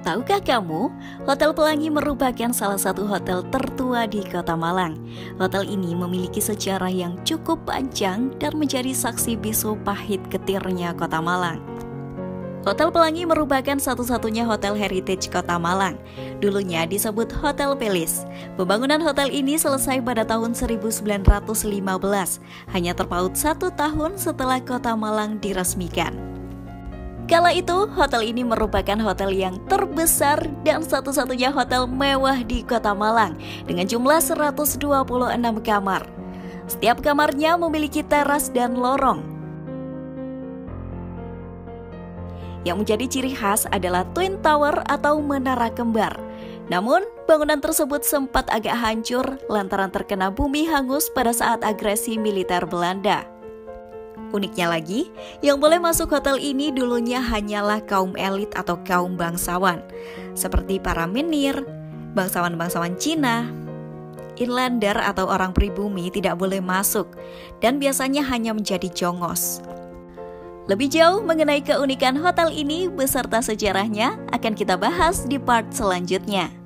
Tahukah kamu, Hotel Pelangi merupakan salah satu hotel tertua di Kota Malang. Hotel ini memiliki sejarah yang cukup panjang dan menjadi saksi bisu pahit getirnya Kota Malang. Hotel Pelangi merupakan satu-satunya hotel heritage Kota Malang. Dulunya disebut Hotel Pelis. Pembangunan hotel ini selesai pada tahun 1915, hanya terpaut 1 tahun setelah Kota Malang diresmikan. Kala itu, hotel ini merupakan hotel yang terbesar dan satu-satunya hotel mewah di Kota Malang dengan jumlah 126 kamar. Setiap kamarnya memiliki teras dan lorong. Yang menjadi ciri khas adalah Twin Tower atau menara kembar. Namun, bangunan tersebut sempat agak hancur lantaran terkena bumi hangus pada saat agresi militer Belanda. Uniknya lagi, yang boleh masuk hotel ini dulunya hanyalah kaum elit atau kaum bangsawan, seperti para menhir, bangsawan-bangsawan Cina. Inlander atau orang pribumi tidak boleh masuk, dan biasanya hanya menjadi jongos. Lebih jauh mengenai keunikan hotel ini beserta sejarahnya akan kita bahas di part selanjutnya.